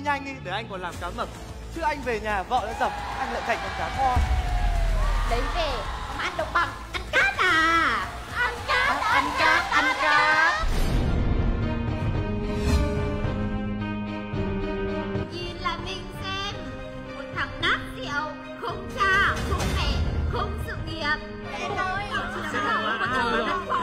nhanh đi để anh còn làm cá mập. Chứ anh về nhà vợ đã dập, anh lại thành con cá kho. Lấy về không ăn được bằng ăn cát à? Ăn cát, ăn cát, ăn cát. Nhìn lại mình xem, một thằng nát rượu, không cha, không mẹ, không sự nghiệp. Em ơi, Chỉ là một thằng